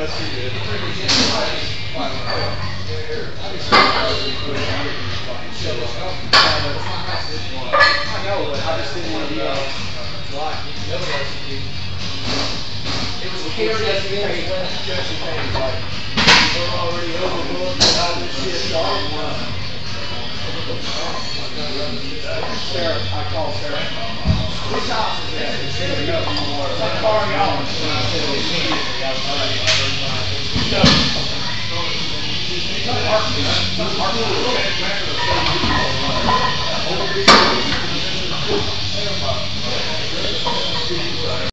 know, but I just didn't want to be like, it was carried as the end when Jesse came, like, we're already overbooked and all this shit, so I didn't want to. Sarah, I called Sarah. Which house is that? That far y'all. No.